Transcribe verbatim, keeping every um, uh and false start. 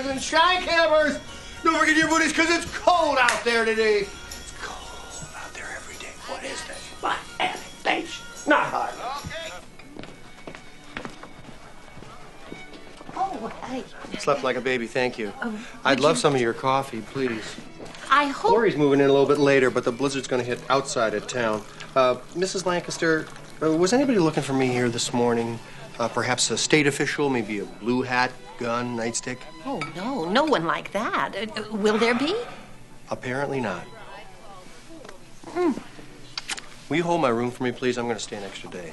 and shy campers. Don't forget your booties because it's cold out there today. It's cold out there every day. What is this? Miami Beach. Not hot. Okay. Oh, hey. Slept like a baby, thank you. Oh, I'd love you... some of your coffee, please. I hope... Lori's moving in a little bit later, but the blizzard's going to hit outside of town. Uh, Missus Lancaster, uh, was anybody looking for me here this morning? Uh, perhaps a state official, maybe a blue hat, gun, nightstick? Oh, no, no one like that. Uh, will there be? Apparently not. Hmm. Will you hold my room for me, please? I'm going to stay an extra day.